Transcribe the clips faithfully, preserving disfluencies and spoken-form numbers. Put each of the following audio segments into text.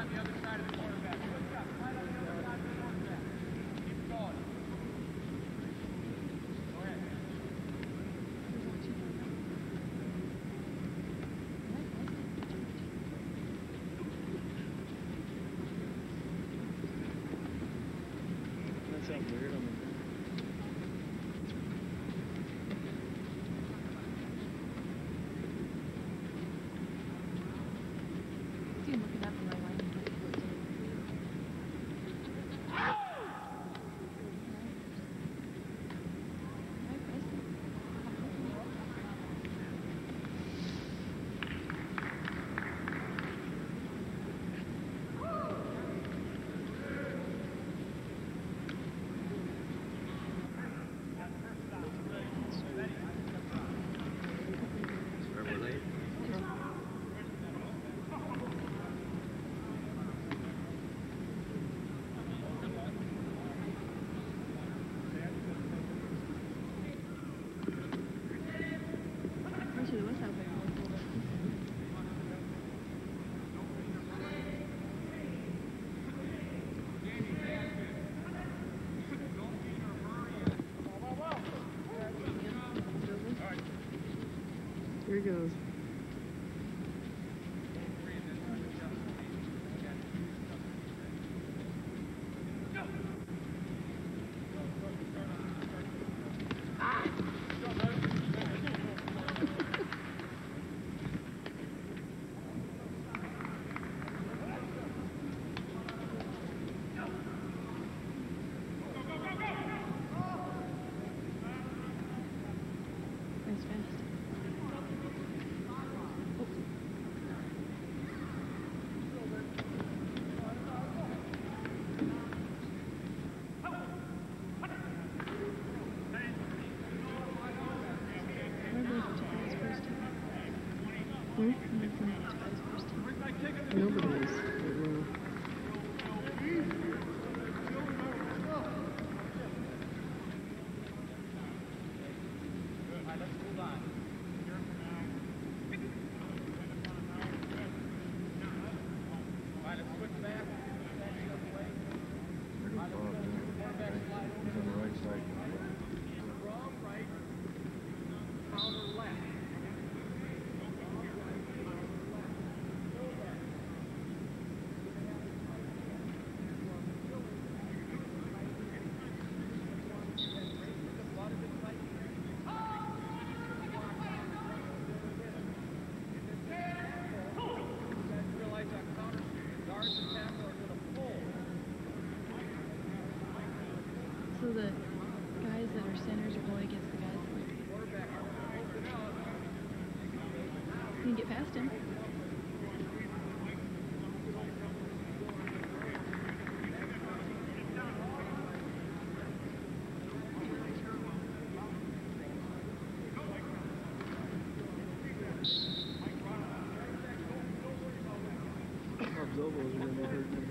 on the other side of the quarterback. Good job. Right on the other side of the quarterback. Keep going. Go ahead. That sounds weird on the Here he goes. Nobody is. So the guys that are centers are going against the guys that you can get past him. Bob's elbows are going to be hurting him.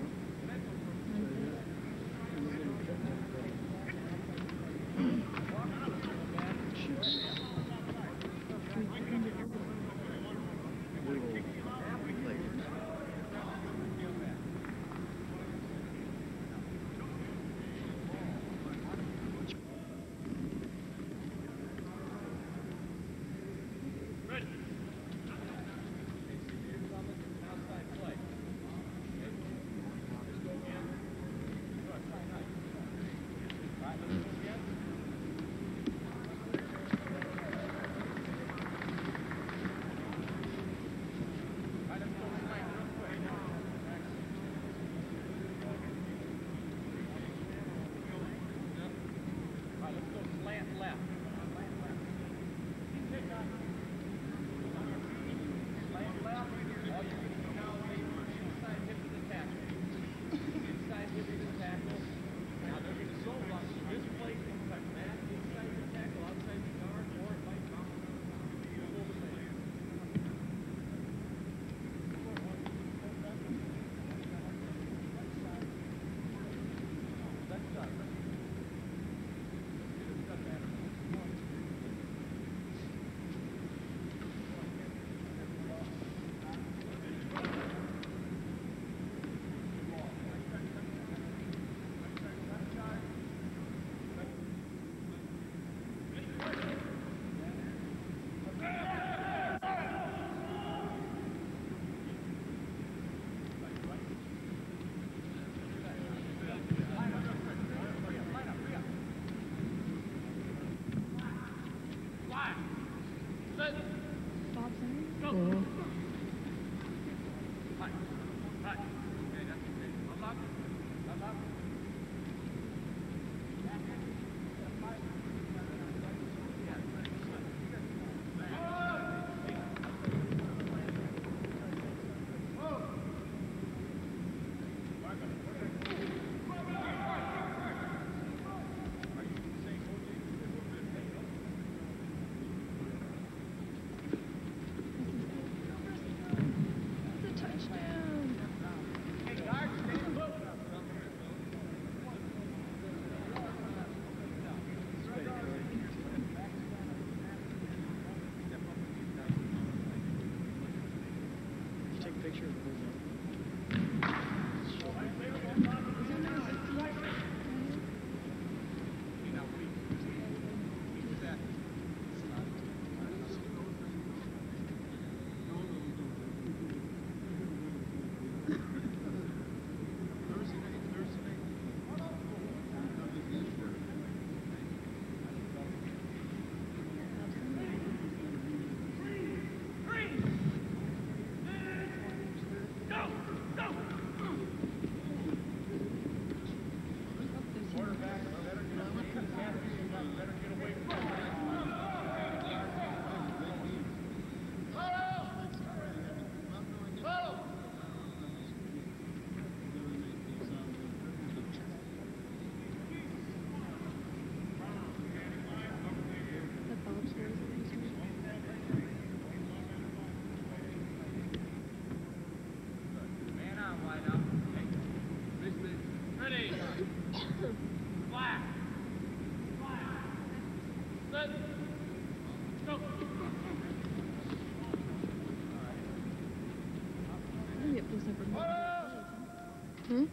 Stop center. Mm-hmm. It's a touchdown. Take a picture of the whole Hmm?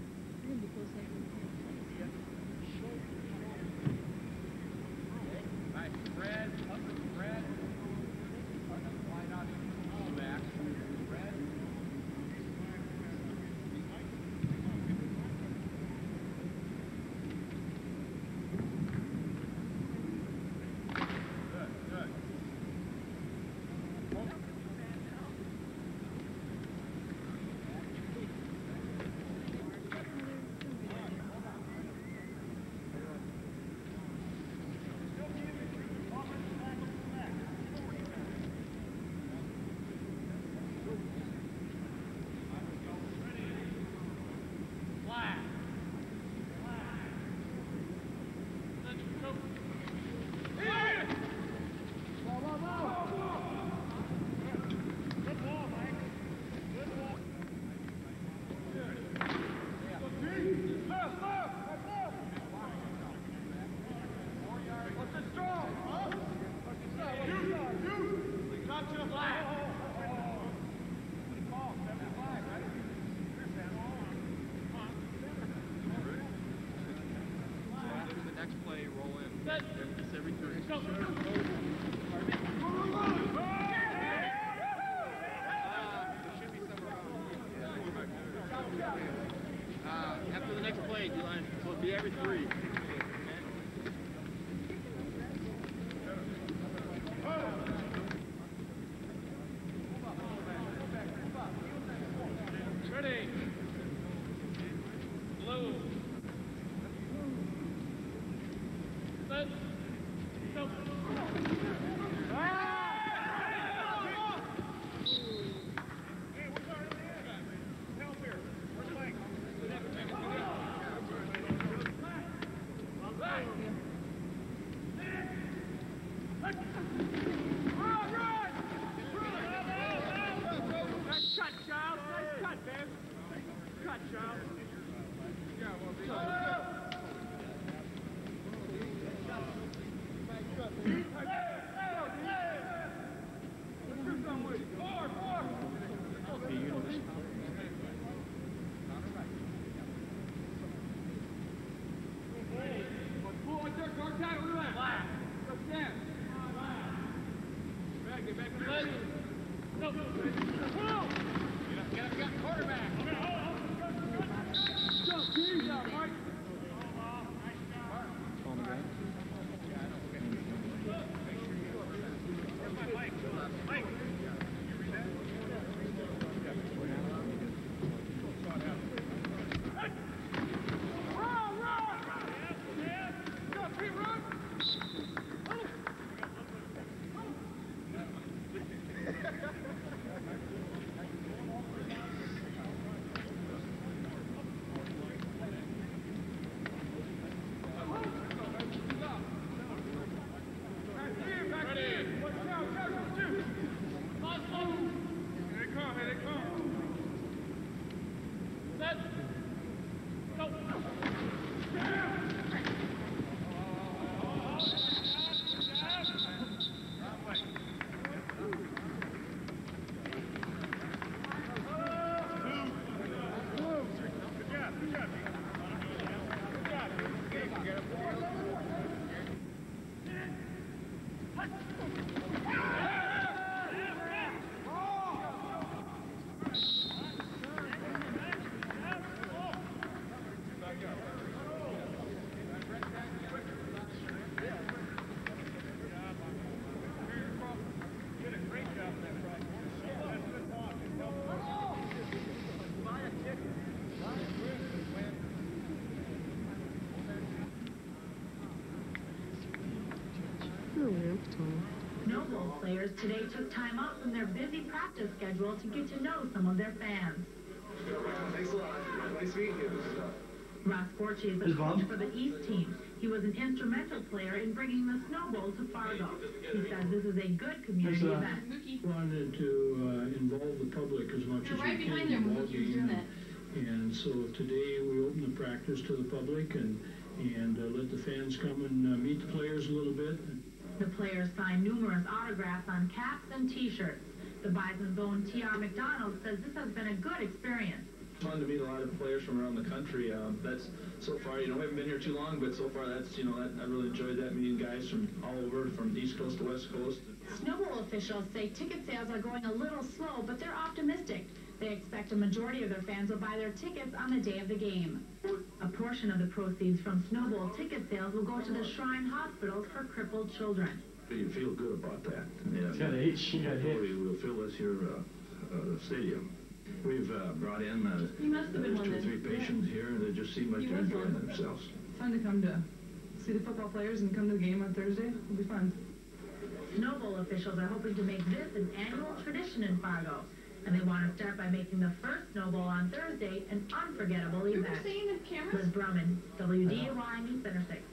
Snowball players today took time off from their busy practice schedule to get to know some of their fans. Thanks a lot. Nice meeting you. Ross Forche is the coach for the East team. He was an instrumental player in bringing the Snowball to Fargo. He says this is a good community uh, event. Wanted to uh, involve the public as much You're as right we behind can there, in the Mookie. You're doing ballgame. it. And so today we opened the practice to the public and and uh, let the fans come and uh, meet the players a little bit. The players signed numerous autographs on caps and T-shirts. The Bison's own T R McDonald says this has been a good experience. Fun to meet a lot of players from around the country. Um, that's so far, you know, we haven't been here too long, but so far that's, you know, that, I really enjoyed that, meeting guys from all over, from East Coast to West Coast. Snowball officials say ticket sales are going a little slow, but they're optimistic. They expect a majority of their fans will buy their tickets on the day of the game. A portion of the proceeds from Snowball ticket sales will go to the Shrine Hospitals for crippled children. You feel good about that. Yeah, got H, you got hit. We will fill this here uh, uh, stadium. We've uh, brought in uh, You must have been there's one two or then. three patients here, and they just seem like He they're was enjoying one. themselves. Fun to come to see the football players and come to the game on Thursday. It'll be fun. Snowball officials are hoping to make this an annual tradition in Fargo. And they want to start by making the first snowball on Thursday an unforgettable You were event. saying the cameras? Liz Brumman, W D A Y News Center six.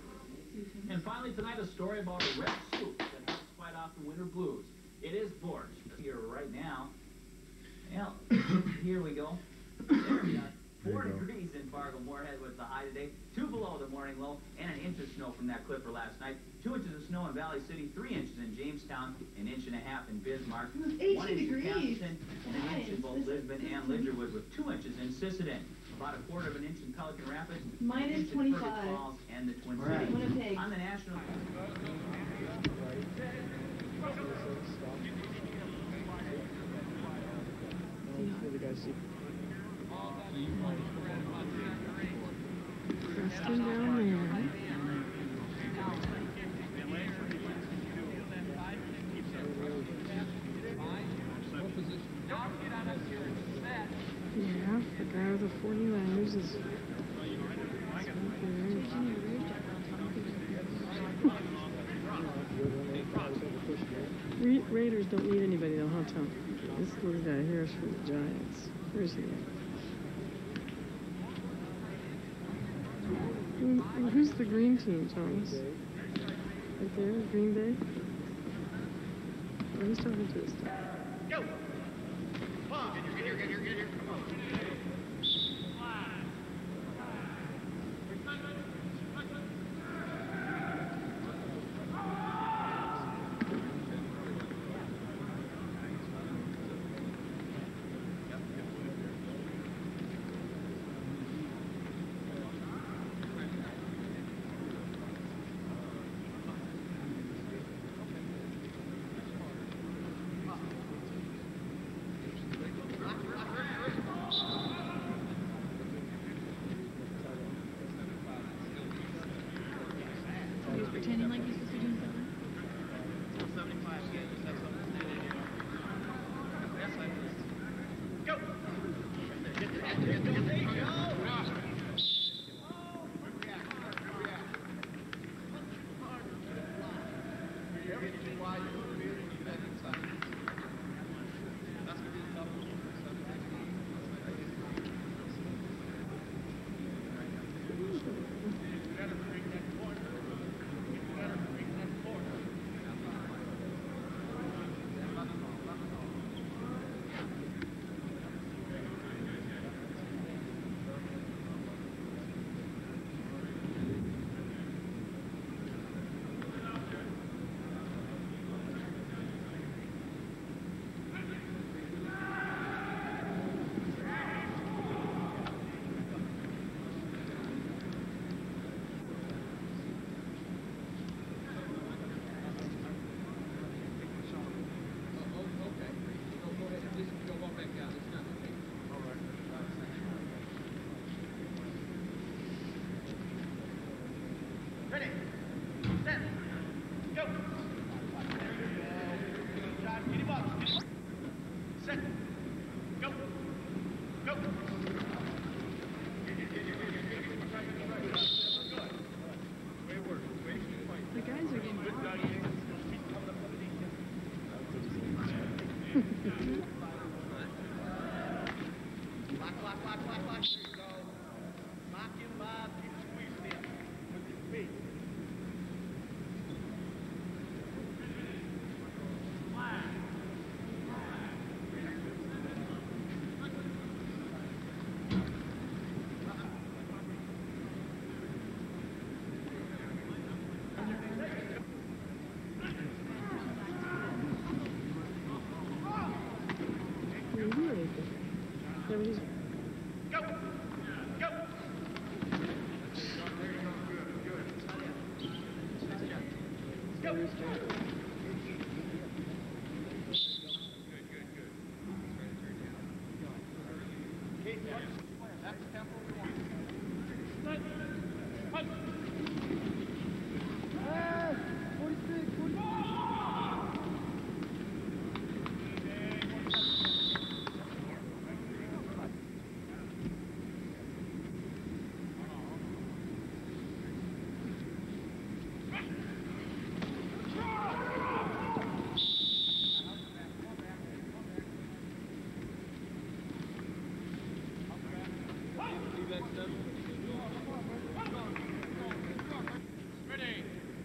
And finally tonight, a story about a red soup that helps fight off the winter blues. It is borscht here right now. Well, here we go. There we are. Four degrees in Fargo. Moorhead was the high today. Two below the morning low, and an inch of snow from that clipper last night. Two inches of snow in Valley City, three inches in Jamestown, an inch and a half in Bismarck, It was one eighteen inch in degrees. Capstan, and an inch in both Lisbon and Lidgerwood, with two inches in Sisseton. About a quarter of an inch in Pelican Rapids, Minus an inch in twenty-five. Fergus Falls, and the Twin Right. Cities. Winnipeg. On the national. The guy see. Preston down there. Yeah, the guy with the forty-liners is Ra Raiders don't need anybody, they'll have to. This little guy here is for the Giants. Where's he at? Who, who's the green team, Thomas? Right there, Green Bay? Oh, he's talking to his dad. Go! Come on! Get here, get here, get here, come on. He was pretending like he's supposed to be doing something. Lock, lock, lock, lock, lock. There you go. Lock him, Bob. Keep squeezing him with your feet. Go! Go! Go! Good, good, good. Keep it. That's the tempo we want. Hey, forty-six, forty-six. Ready.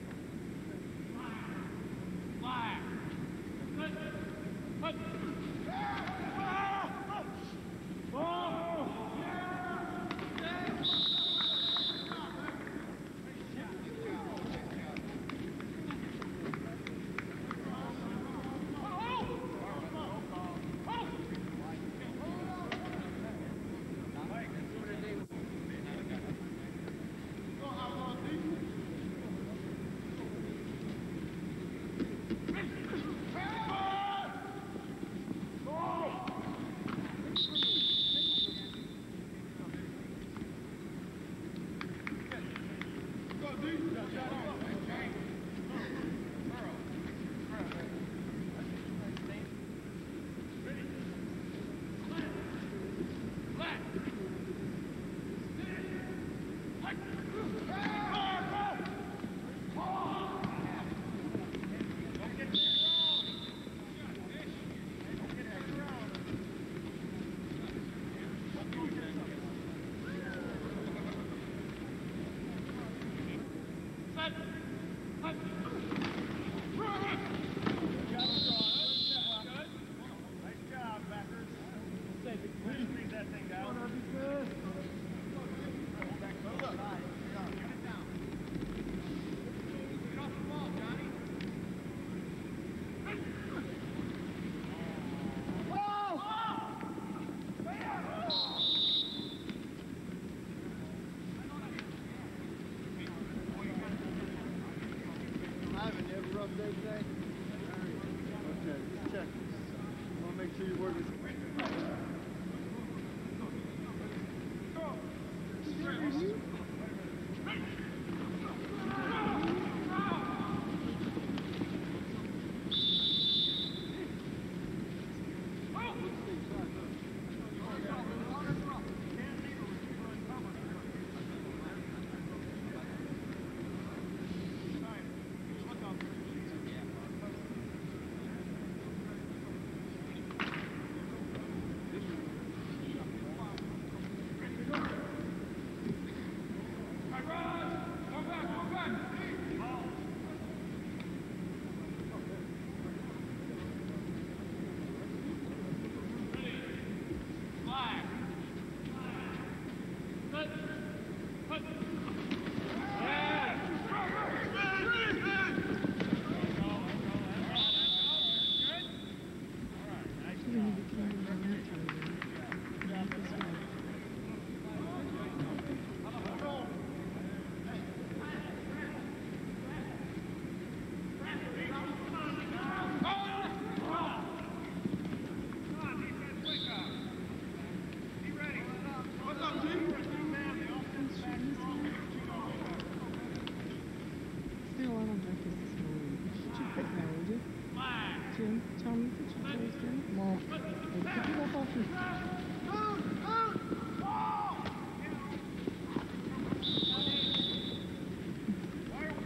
Jim, tell me what you guys doing. Well, hey, pick it up off your...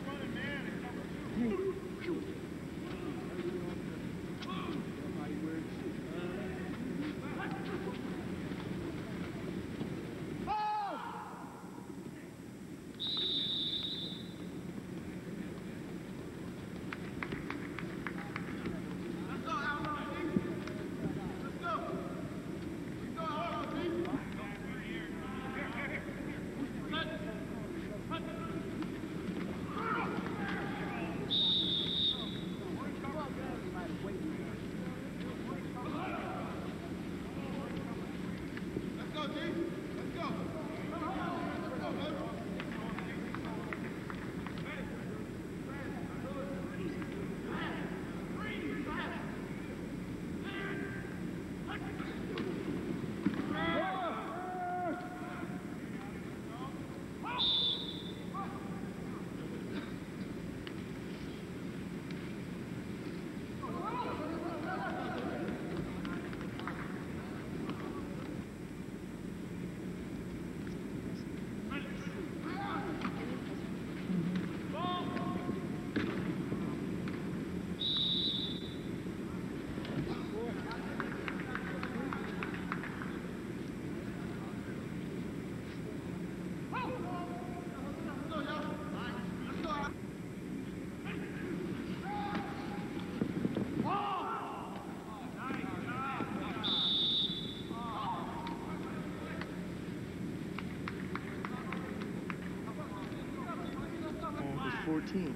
Hey.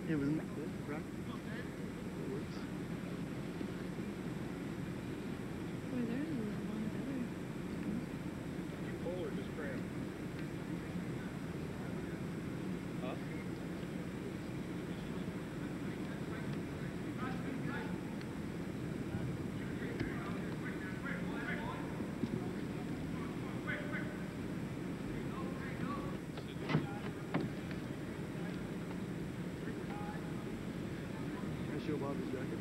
It was not good, right? It works. Boy, there's a lot better. You pull or just cram? Huh? Can I show Bob his jacket?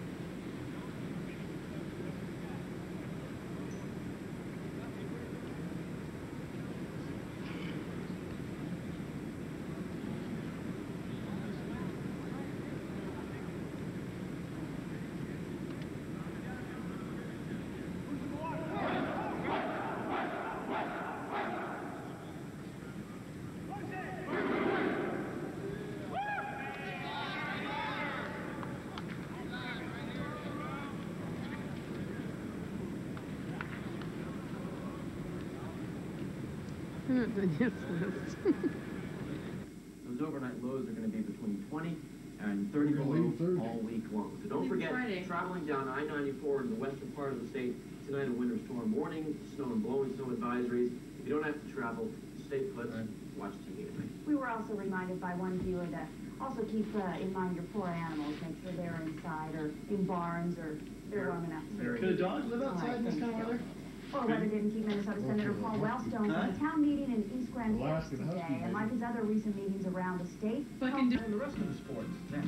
Yes, yes. Those overnight lows are going to be between twenty and thirty below all week long. So don't forget, Friday. traveling down I ninety-four in the western part of the state, tonight a winter storm warning, snow and blowing snow advisories. If you don't have to travel, stay put, watch T V tonight. We were also reminded by one viewer to also keep uh, in mind your poor animals, make sure they're inside or in barns or they're warm enough. Could a dog live outside in this kind of weather? Well, weather didn't keep Minnesota Senator Paul Wellstone from a town meeting in East Grand Hills today, and like his other recent meetings around the state, Fucking do- And the rest of the sports next.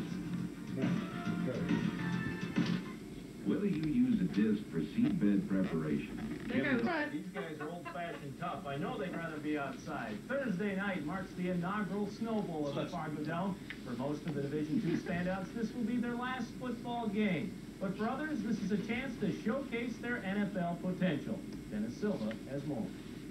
Whether you use a disc for seedbed preparation, That guy was right. These guys are old-fashioned tough. I know they'd rather be outside. Thursday night marks the inaugural Snow Bowl of the Fargodome. For most of the Division two standouts, this will be their last football game. But for others, this is a chance to showcase their N F L potential. Dennis Silva has more.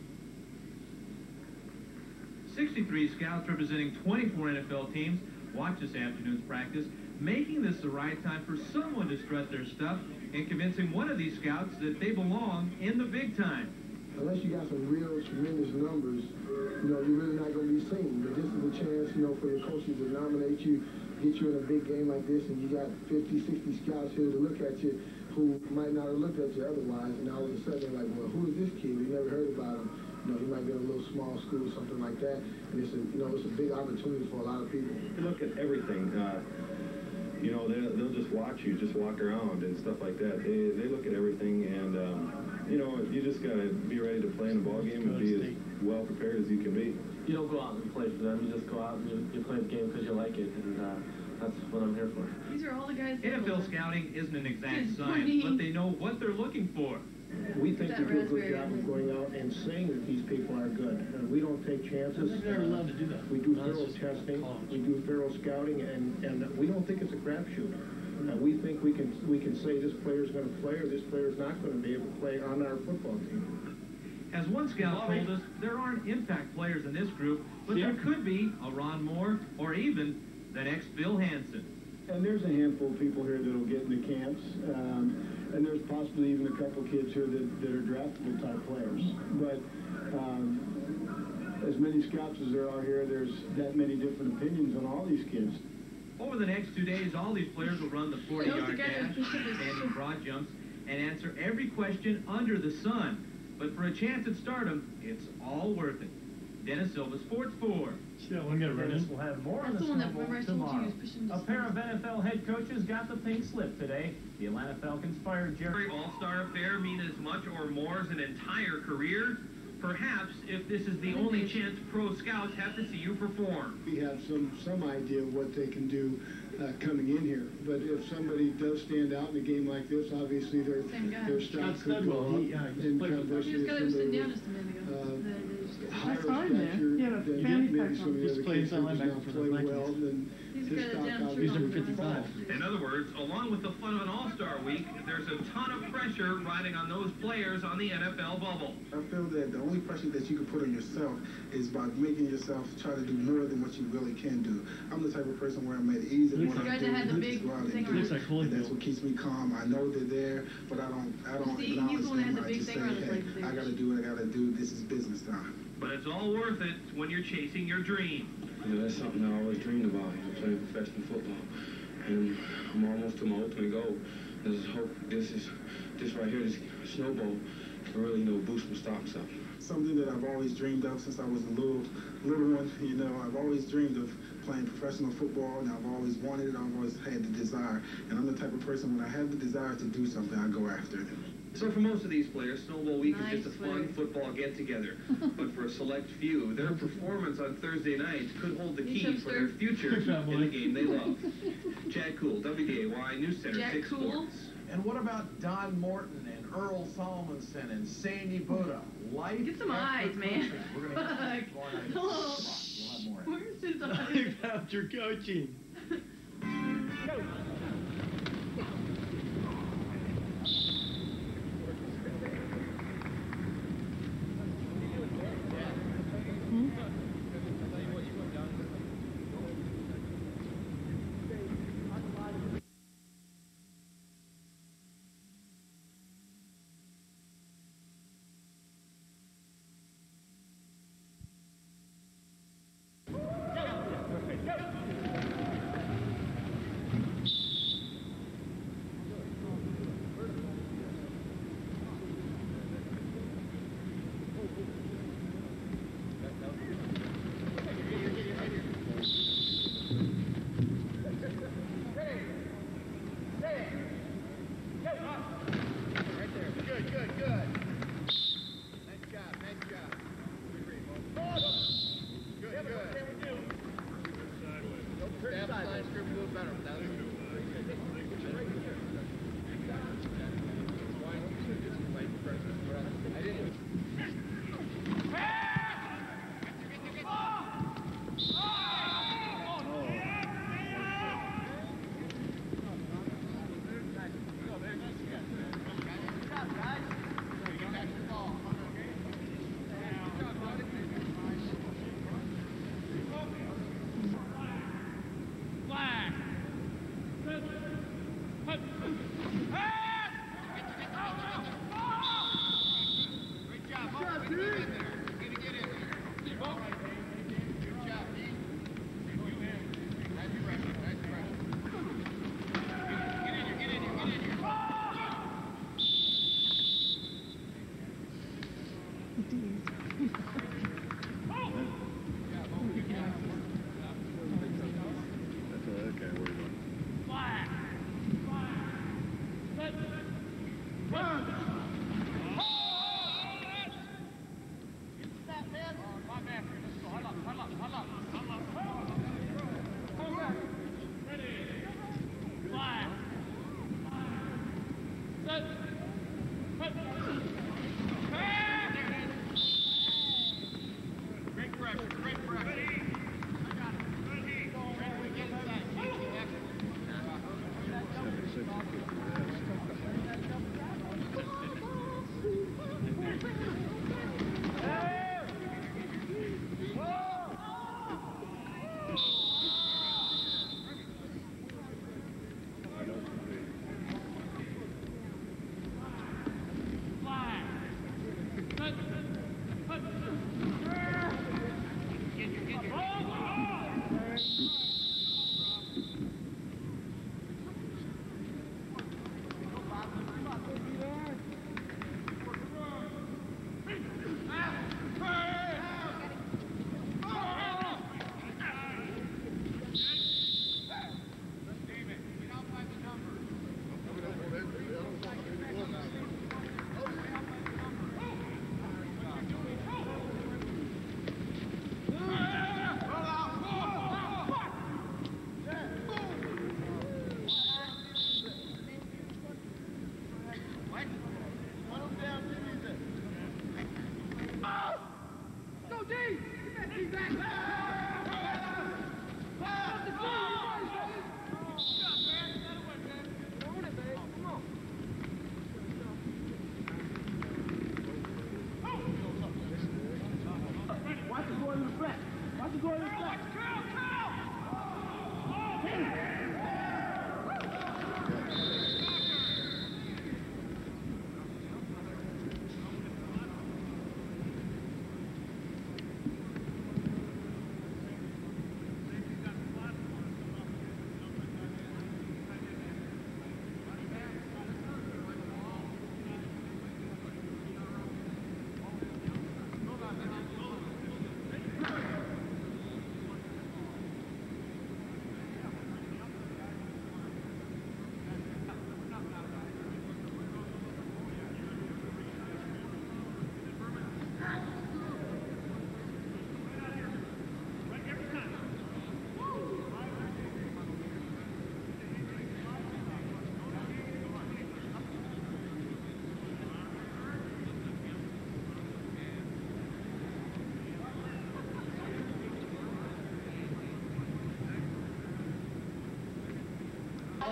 sixty-three scouts representing twenty-four N F L teams watch this afternoon's practice, making this the right time for someone to strut their stuff and convincing one of these scouts that they belong in the big time. Unless you got some real tremendous numbers, you know, you're really not going to be seen. But this is a chance, you know, for your coaches to nominate you, get you in a big game like this, and you got fifty, sixty scouts here to look at you who might not have looked at you otherwise, and all of a sudden they're like, well, who is this kid? We never heard about him. You know, he might be in a little small school or something like that, and it's a, you know, it's a big opportunity for a lot of people. You look at everything. Uh, you know, they'll, they'll just watch you, just walk around and stuff like that. They, they look at everything, and, um, you know, you just got to be ready to play in a ball game and be as well prepared as you can be. You don't go out and play for them. You just go out and you, you play the game because you like it, and uh, that's what I'm here for. These are all the guys. N F L scouting isn't an exact Good science, morning. but they know what they're looking for. We think we That do a good raspberry job of is- going out and saying that these people are good. Uh, we don't take chances. They're allowed to do that. We do That's thorough just testing, college. we do thorough scouting, and, and we don't think it's a crapshoot. Uh, we think we can we can say this player's going to play or this player's not going to be able to play on our football team. As one scout told us, there aren't impact players in this group, but there could be a Ron Moore or even the next Bill Hansen. And there's a handful of people here that will get into camps, um, and there's possibly even a couple kids here that, that are draftable type players. But um, as many scouts as there are here, there's that many different opinions on all these kids. Over the next two days, all these players will run the forty-yard dash, standing broad jumps, and answer every question under the sun. But for a chance at stardom, it's all worth it. Dennis Silva, Sports four. Yeah, we'll get it right Dennis in. will have more on That's the the one Snow that Bowl remember I told you tomorrow. was pushing A this pair one. of N F L head coaches got the pink slip today. The Atlanta Falcons fired Jerry. All-Star affair mean as much or more as an entire career? Perhaps if this is the only chance pro scouts have to see you perform. We have some some idea of what they can do uh, coming in here. But if somebody does stand out in a game like this, obviously their Same guy. their stock Scott could go Studwell, up. yeah, he in played with conversely, This if guy was sitting somebody down was, just a minute ago. uh, The- the- higher I saw him there. stature, Yeah, the then fanny maybe pack some on. of the He's other played kids center who does linebacker not for the play Vikings. well, then He's his got a stock down obviously He's number would fifty-five. fall. In other words, along with the fun of an All-Star week, there's a ton of pressure riding on those players on the N F L bubble. I feel that the only pressure that you can put on yourself is by making yourself try to do more than what you really can do. I'm the type of person where I'm at ease and Looks what like I'm the guy that had the doing, big just go out and thing do on it. his- Looks like And that's what keeps me calm. I know they're there, but I don't I don't See, he's acknowledge the one that had them. the I big just say, thing on his hey, leg. I gotta do what I gotta do. This is business time. But it's all worth it when you're chasing your dream. You know, that's something I always dreamed about, you know, playing professional football. And I'm almost to my ultimate goal. I just hope this is, this right here, this snowball, can really, you know, boost my stock something. Something that I've always dreamed of since I was a little, little one. You know, I've always dreamed of playing professional football, and I've always wanted it. I've always had the desire. And I'm the type of person, when I have the desire to do something, I go after it. So for most of these players, Snowball Week Nice is just a fun work. football get-together. But for a select few, their performance on Thursday night could hold the key for their future in the game they love. Chad Cool, W D A Y News Center, Jack six Cool. Sports. And what about Don Morton and Earl Solomonson and Sandy Buddha? Life Get some after eyes, man. coaching. We're going to have some more nights. Hello. We'll have more. Where's his eyes? After coaching.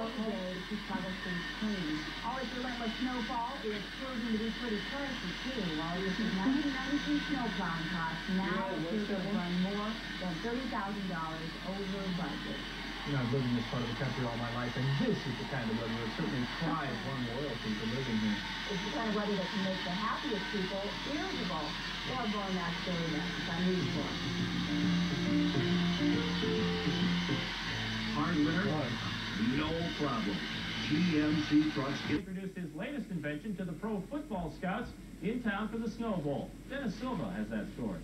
day to keep cobblestones clean. All this relentless snowfall is proving to be pretty pricey, too. While this is nineteen ninety-three snow plowing costs, now it's going to run more than thirty thousand dollars over budget. You know, I've lived in this part of the country all my life, and this is the kind of weather that certainly thrives on loyalty to living here. It's the kind of weather that can make the happiest people irritable. We'll have more on that story next on News four. Hard winter? No problem. G M C trucks introduced his latest invention to the pro football scouts in town for the Snow Bowl. Dennis Silva has that story.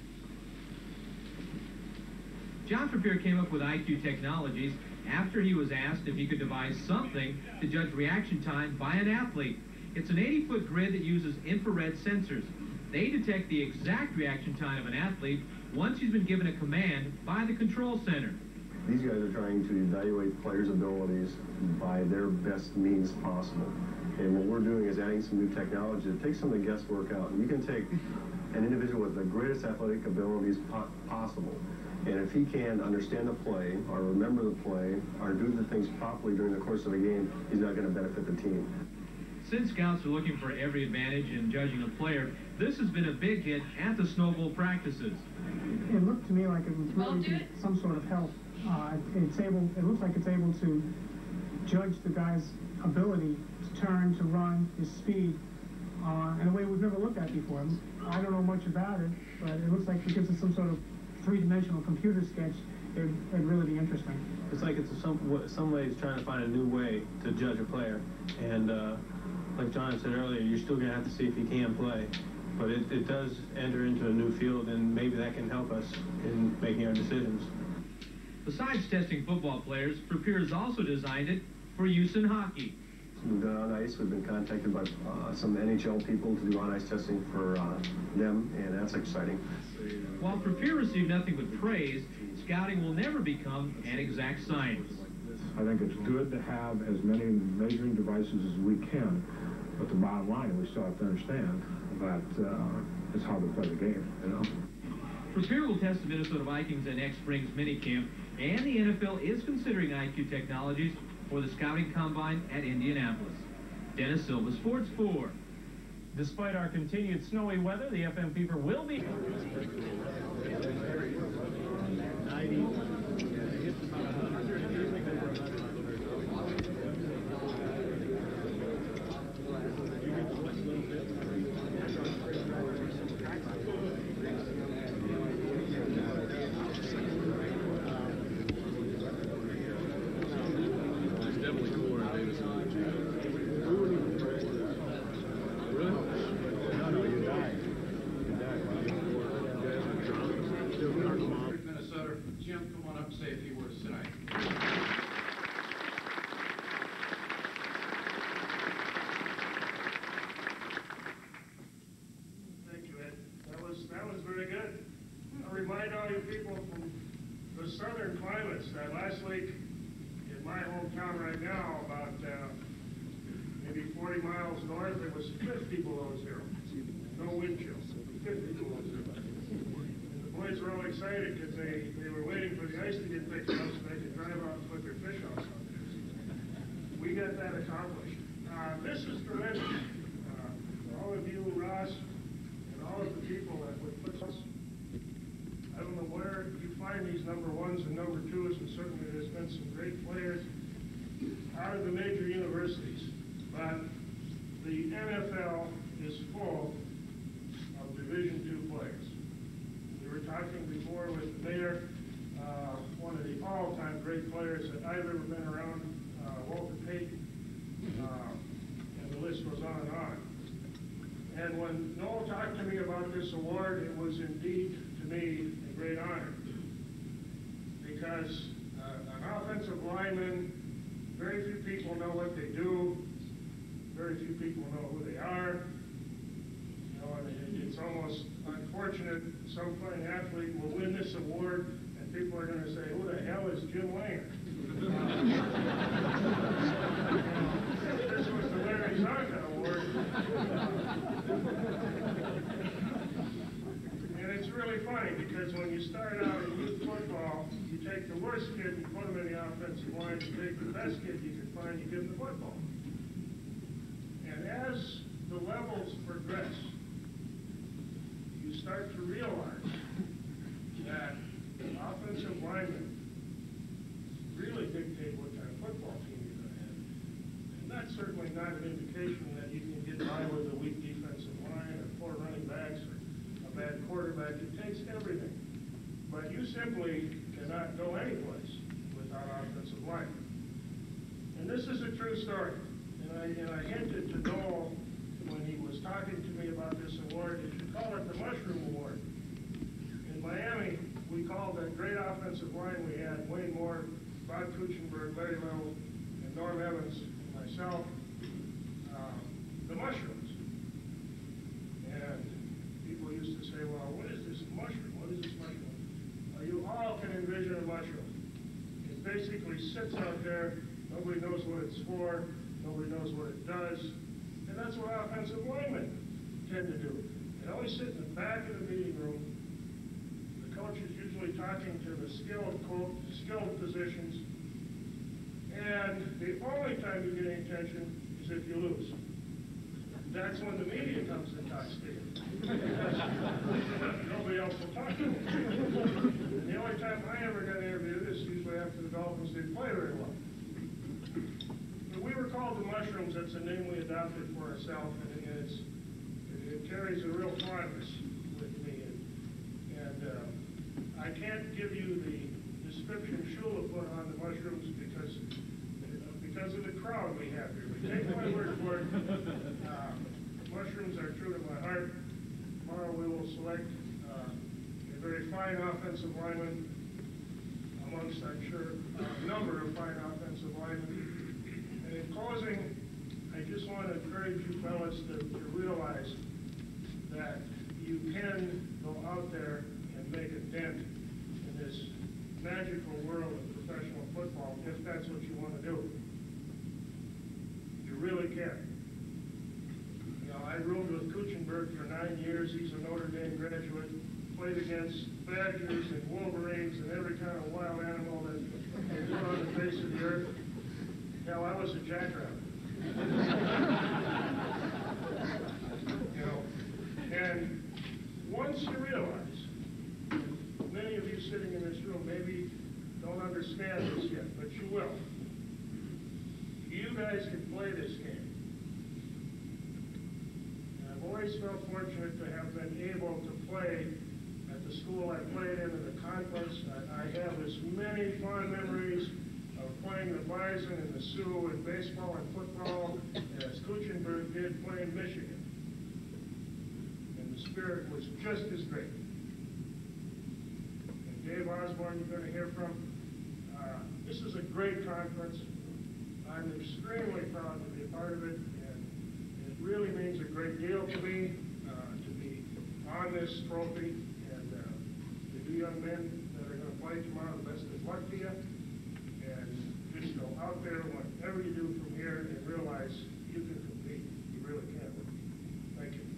John Frappier came up with I Q Technologies after he was asked if he could devise something to judge reaction time by an athlete. It's an eighty foot grid that uses infrared sensors. They detect the exact reaction time of an athlete once he's been given a command by the control center. These guys are trying to evaluate players' abilities by their best means possible. And what we're doing is adding some new technology to take some of the guesswork out. And you can take an individual with the greatest athletic abilities po possible, and if he can understand the play, or remember the play, or do the things properly during the course of a game, he's not going to benefit the team. Since scouts are looking for every advantage in judging a player, this has been a big hit at the Snow Bowl practices. It looked to me like it was really be some sort of help. Uh, it's able. It looks like it's able to judge the guy's ability to turn, to run, his speed, uh, in a way we've never looked at before. I don't know much about it, but it looks like it gives us some sort of three-dimensional computer sketch. It'd, it'd really be interesting. It's like it's some some ways trying to find a new way to judge a player, and uh, like John said earlier, you're still going to have to see if he can play, but it, it does enter into a new field, and maybe that can help us in making our decisions. Besides testing football players, Frappier has also designed it for use in hockey. We've done on ice. We've been contacted by uh, some N H L people to do on ice testing for uh, them, and that's exciting. While Frappier received nothing but praise, scouting will never become an exact science. I think it's good to have as many measuring devices as we can, but the bottom line, we still have to understand that uh, it's how to play the game, you know. Frappier will test the Minnesota Vikings at next spring's minicamp, and the N F L is considering I Q Technologies for the scouting combine at Indianapolis. Dennis Silva, Sports four. Despite our continued snowy weather, the F M Fever will be... Minnesota, Jim, come on up and say a few words tonight. Thank you, Ed. That was that was very good. I'll remind all you people from the southern climates that last week in my hometown right now, about uh, maybe forty miles north, it was fifty below zero. No wind chill, fifty below zero. The boys were all excited because they, they were waiting for the ice to get thick enough so they could drive out and put their fish houses out there. We got that accomplished. Uh, this is tremendous. Uh, for all of you, Ross, and all of the people that would put us, I don't know where you find these number ones and number twos, and certainly there's been some great players out of the major universities, but the N F L is full of Division two players. We were talking before with the mayor, uh, one of the all-time great players that I've ever been around, uh, Walter Payton, uh, and the list goes on and on. And when Noel talked to me about this award, it was indeed, to me, a great honor. Because uh, an offensive lineman, very few people know what they do, very few people know who they are. You know, and it, it's almost unfortunate some fine athlete will win this award and people are going to say, who the hell is Jim Langer? If this was the Larry Zonka Award. And it's really funny because when you start out in youth football, you take the worst kid and put him in the offensive line to take the best kid you can find, you give him the football. And as the levels progress, you start to realize that offensive linemen really dictate what kind of football team you're going to have. And that's certainly not an indication that you can get by with a weak defensive line or poor running backs or a bad quarterback. It takes everything. But you simply cannot go anyplace without offensive line. And this is a true story. And I, and I hinted to Noel when he was talking to me about this award, you should call it the Mushroom Award. In Miami, we called that great offensive line we had, Wayne Moore, Bob Kuchenberg, Larry Little, and Norm Evans, and myself, um, the Mushrooms. And people used to say, well, what is this mushroom? What is this mushroom? Well, you all can envision a mushroom. It basically sits out there. Nobody knows what it's for. Nobody knows what it does. And that's what offensive linemen tend to do. They always sit in the back of the meeting room. The coach is usually talking to the skilled, quote, skilled positions. And the only time you get any attention is if you lose. That's when the media comes and talks to you. Nobody else will talk to you. And the only time I ever got interviewed is usually after the Dolphins didn't play very well. But we were called the Mushrooms. That's a name we adopted for ourselves, and it's, it, it carries a real fondness with me. And, and uh, I can't give you the description Shula put on the Mushrooms because because of the crowd we have here. But take my word for it. Uh, mushrooms are true to my heart. Tomorrow we will select uh, a very fine offensive lineman amongst, I'm sure, a number of fine offensive linemen. And in closing, I just want to encourage you fellas to, to realize that you can go out there and make a dent in this magical world of professional football if that's what you want to do. You really can. You know, I roomed with Kuchenberg for nine years. He's a Notre Dame graduate. Played against badgers and wolverines and every kind of wild animal that is on the face of the earth. Hell, I was a jackrabbit. You know, and once you realize, many of you sitting in this room maybe don't understand this yet, but you will. You guys can play this game. And I've always felt fortunate to have been able to play at the school I played in, in the conference. I, I have as many fond memories of playing the Bison and the Sioux in baseball and football as Kuchenberg did playing Michigan. And the spirit was just as great. And Dave Osborne, you're going to hear from. Uh, this is a great conference. I'm extremely proud to be a part of it, and it really means a great deal to me uh, to be on this trophy. And uh, to you young men that are going to play tomorrow, the best of luck to you. And just go out there, whatever you do from here, and realize you can compete. You really can. Thank you.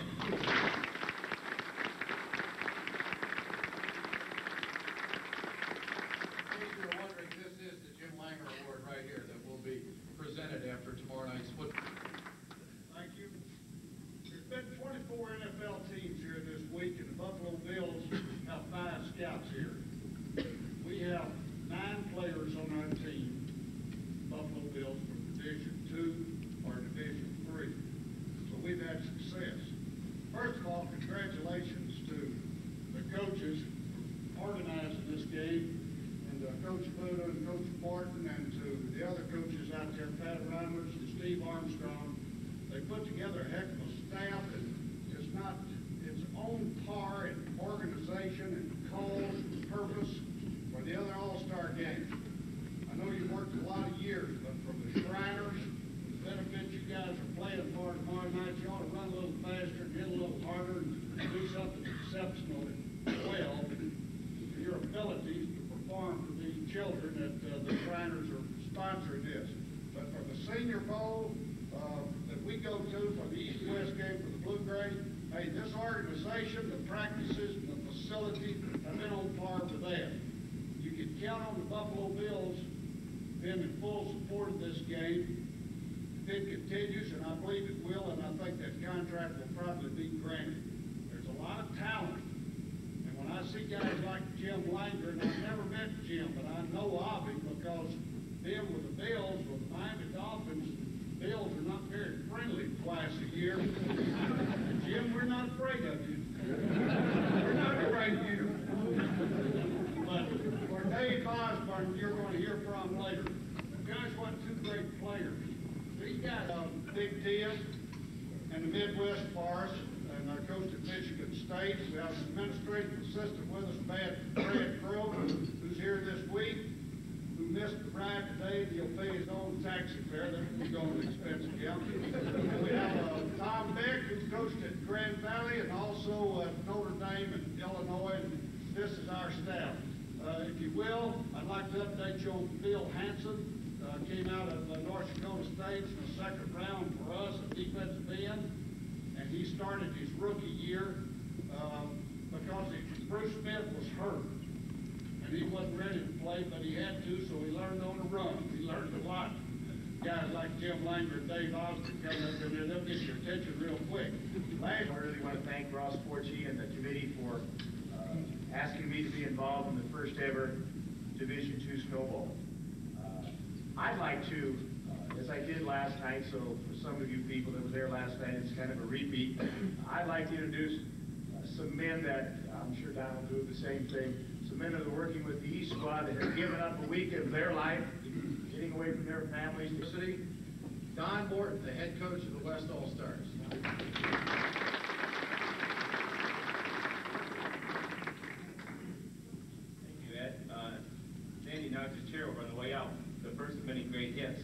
Presented after tomorrow night's football. Thank you. There's been twenty-four N F L teams here this week, and the Buffalo Bills have five scouts here. We have nine players on our team, Buffalo Bills, from Division Two or Division Three. So we've had success. First of all, congratulations to the coaches for organizing this game. Uh, Coach Buda and Coach Martin, and to the other coaches out there, Pat Reimers and Steve Armstrong. They put together a heck of a staff, and it's not its own par in organization and cause and purpose for the other all-star games. I know you worked a lot of years, but from the Shriners, the benefit you guys are playing for tomorrow night, you ought to run a little faster, get a little harder, and do something exceptional and well for your abilities to perform for these children that uh, the Shriners are sponsoring this. But for the Senior Bowl uh, that we go to for the East-West game for the Blue-Gray, hey, this organization, the practices, and the facility have been on par with that. You can count on the Buffalo Bills been in full support of this game. If it continues, and I believe it will, and I think that contract will probably be granted. There's a lot of talent. And when I see guys like Jim Langer, and I've never met Jim, but I know of him because them with the Bills, with the Miami Dolphins, Bills are not very friendly twice a year. Jim, we're not afraid of you. We're not afraid of you. But for Dave Osborne, you're going to hear from later. The guys want two great players. These guys, uh, Big Ten and the Midwest for us, and our coach at Michigan State. We have an administrative assistant with us, Brad Crow, who's here this week, who missed the ride today. He'll pay his own taxi fare. That will go at the expense of him. And we have uh, Tom Beck, who's coached at Grand Valley and also at Notre Dame in Illinois. And this is our staff. Uh, if you will, I'd like to update you on Phil Hansen. Uh, came out of uh, North Dakota State in the second round for us, a defensive end. And he started his rookie year uh, because he, Bruce Smith was hurt. And he wasn't ready to play, but he had to, so he learned on the run. He learned a lot. Guys like Jim Langer and Dave Osborne coming up in there, they'll get your attention real quick. Last, I really want to thank Ross Forchie and the committee for uh, asking me to be involved in the first ever Division two snowball. Uh, I'd like to, uh, as I did last night, so for some of you people that were there last night, it's kind of a repeat. I'd like to introduce uh, some men that, I'm sure Don will do the same thing, some men that are working with the East Squad that have given up a week of their life, getting away from their families. City, Don Morton, the head coach of the West All-Stars. Thank you, Ed. Uh, Sandy knocked his chair over on the way out. The first of many great hits.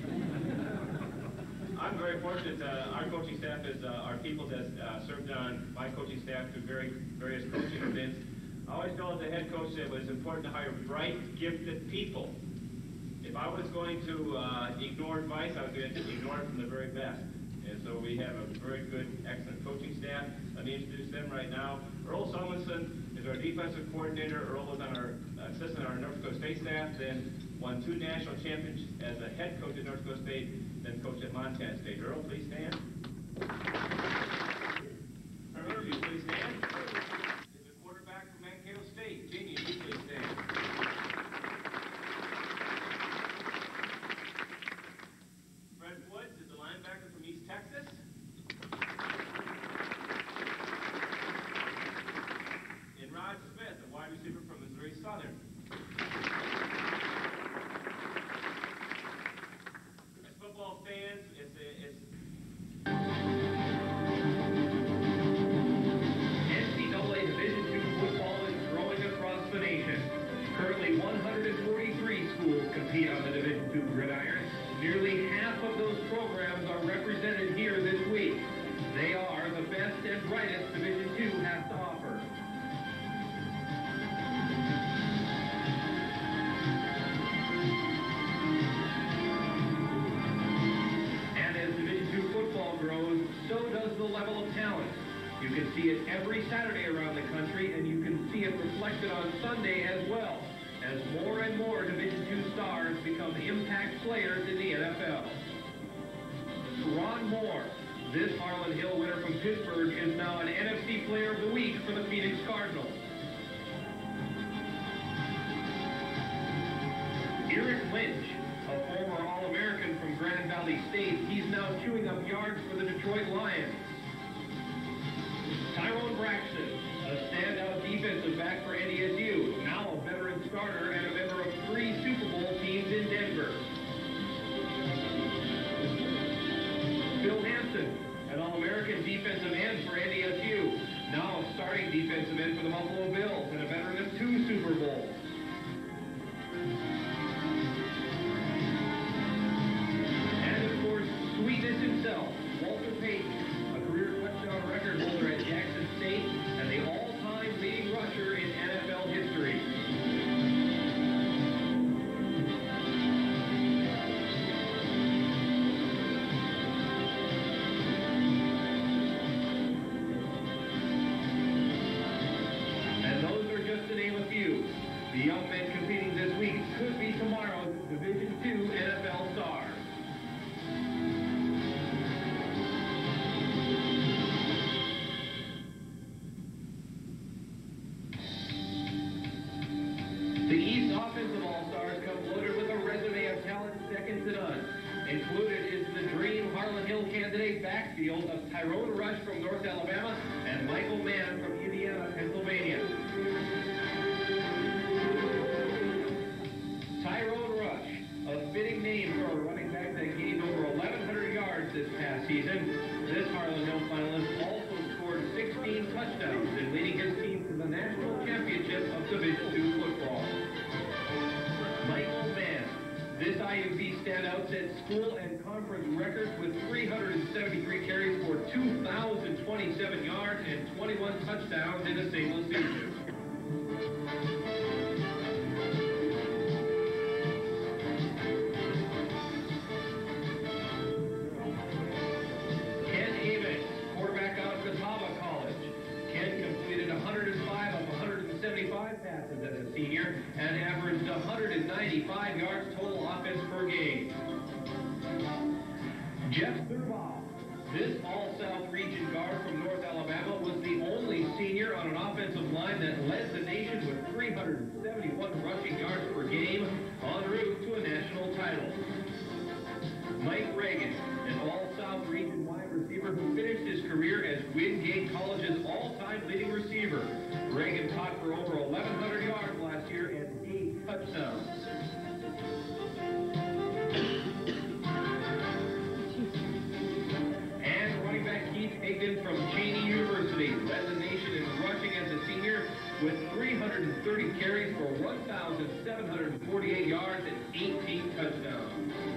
I'm very fortunate. Uh, our coaching staff is uh, our people that uh, served on my coaching staff through very various coaching events. I always told the head coach that it was important to hire bright, gifted people. If I was going to uh, ignore advice, I was going to ignore it from the very best. And so we have a very good, excellent coaching staff. Let me introduce them right now. Earl Sumlinson is our defensive coordinator. Earl was on our assistant on our North Dakota State staff, then won two national championships as a head coach at North Dakota State, then coached at Montana State. Earl, please stand. Earl, you please stand. Is the quarterback from Mankato State. Jamie, you please stand. Fred Woods is the linebacker from East Texas. And Rod Smith, a wide receiver from Missouri Southern. As football fans, it's a, it's N C double A Division two football is growing across the nation. Currently, one hundred forty-three schools compete on the Division two gridiron. Nearly half of those programs are represented here this week. They are the best and brightest Division two has to offer. And as Division two football grows, so does the level of talent. You can see it every Saturday around the country, and you can see it reflected on Sunday as well, as more and more Division two stars become impact players in the N F L. Ron Moore, this Harlan Hill winner from Pittsburgh, is now an N F C Player of the Week for the Phoenix Cardinals. Eric Lynch, a former All-American from Grand Valley State, he's now chewing up yards for the Detroit Lions. Tyrone Braxton, a standout defensive back for N D S U, now a veteran starter and a member of three Super Bowl teams in Denver. Phil Hansen, an All-American defensive end for N D S U, now a starting defensive end for the Buffalo Bills and a veteran of two Super Bowls. And of course, sweetness himself, Walter Payton, a career touchdown record holder at Jackson State and the all-time leading rusher in N F L history. And those are just to name a few. The young men competing this week could be candidate backfield of Tyrone Rush from North Alabama and Michael Mann from Indiana, Pennsylvania. Tyrone Rush, a fitting name for a running back that gained over eleven hundred yards this past season. This Harlan Hill finalist also scored sixteen touchdowns and leading his team to the national championship of Division two football. Michael Mann, this I U P standout set school and conference records with three hundred seventy-three carries for two thousand twenty-seven yards and twenty-one touchdowns in a single season. seventy-five passes as a senior and averaged one hundred ninety-five yards total offense per game. Jeff Thurbaugh, this All-South region guard from North Alabama, was the only senior on an offensive line that led the nation with three hundred seventy-one rushing yards per game en route to a national title. Mike Reagan, an All-South region wide receiver who finished his career as Wingate College's all-time leading receiver. Reagan caught for over eleven hundred yards last year and eight touchdowns. And running back Keith Higdon from Cheney University led the nation in rushing as a senior with three hundred thirty carries for one thousand seven hundred forty-eight yards and eighteen touchdowns.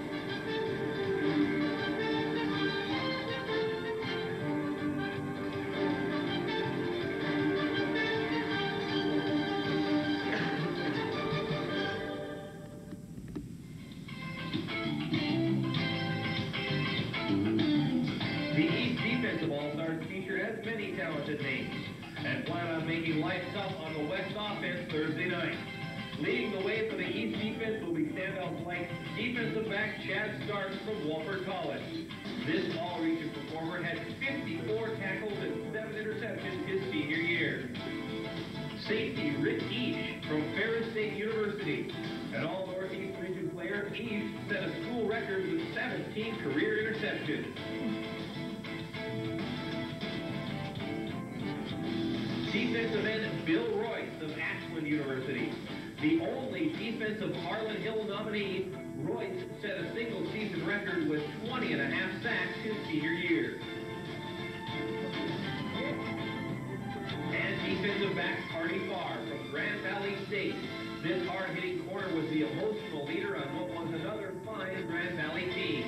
Names and plan on making life tough on the West offense Thursday night. Leading the way for the East defense will be standouts like defensive back Chad Starks from Wofford College. This all-region performer had fifty-four tackles and seven interceptions his senior year. Safety Rick Eash from Ferris State University. An all-Northeast region player, Eash set a school record with seventeen career interceptions. Defensive end Bill Royce of Ashland University. The only defensive Harlan Hill nominee, Royce set a single season record with twenty and a half sacks his senior year. And defensive back Hardy Farr from Grand Valley State. This hard-hitting corner was the emotional leader on what was another fine Grand Valley team.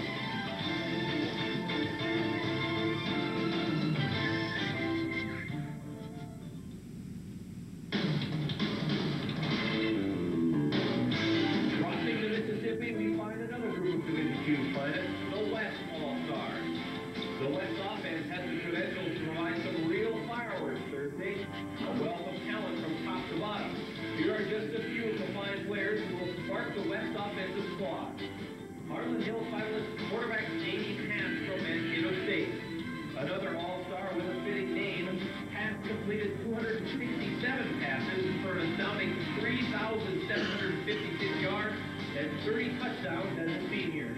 Harlan Hill finalist quarterback Jamie Pass from Mankato State. Another all-star with a fitting name, Pass completed two hundred sixty-seven passes for an astounding three thousand seven hundred fifty-six yards and thirty touchdowns as a senior.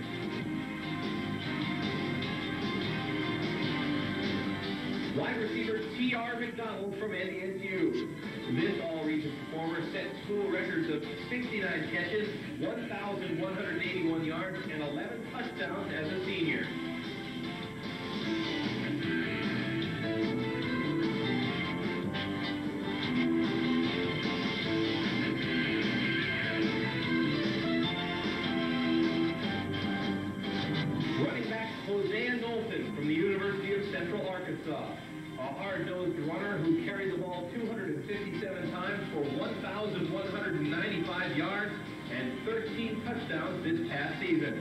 Wide receiver T R McDonald from N D S U. This all-region performer set school records of sixty-nine catches, one thousand one hundred eighty-one yards, and eleven touchdowns as a senior. Running back Hosea Knowlton from the University of Central Arkansas. A hard-nosed runner who carried the ball two hundred fifty-seven times for one thousand one hundred ninety-five yards and thirteen touchdowns this past season.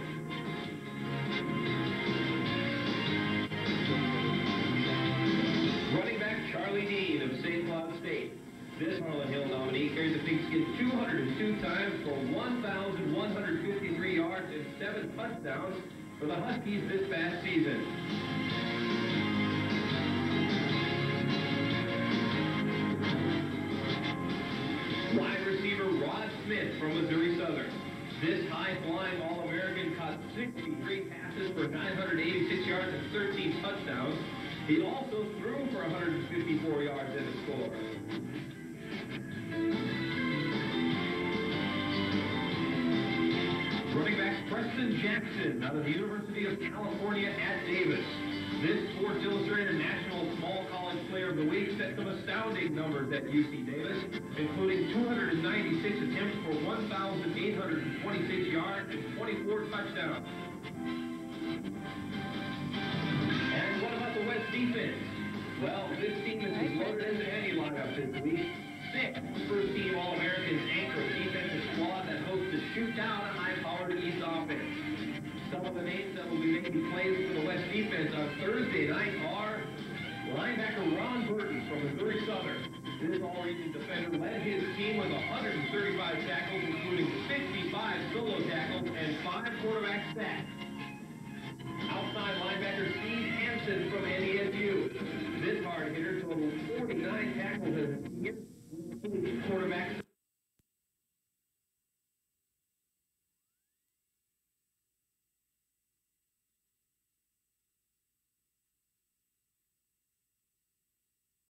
Running back Charlie Dean of Saint Cloud State. This Harlan Hill nominee carried the pigskin two hundred two times for one thousand one hundred fifty-three yards and seven touchdowns for the Huskies this past season. Wide receiver Rod Smith from Missouri Southern. This high-flying All-American caught sixty-three passes for nine hundred eighty-six yards and thirteen touchdowns. He also threw for one hundred fifty-four yards and a score. Running back Preston Jackson out of the University of California at Davis. This Sports Illustrated National Small College Player of the Week set some astounding numbers at U C Davis, including two hundred ninety-six attempts for one thousand eight hundred twenty-six yards and twenty-four touchdowns. And what about the West defense? Well, this team is as loaded as any lineup this week. Six first-team All-Americans anchor a defensive squad that hopes to shoot down a high-powered East offense. Some of the names that will be making plays for the West defense on Thursday night are linebacker Ron Burton from Missouri Southern. This all-region defender led his team with one hundred thirty-five tackles, including sixty-five solo tackles and five quarterback sacks. Outside linebacker Steve Hansen from N E S U. This hard hitter totaled forty-nine tackles as a senior. Quarterback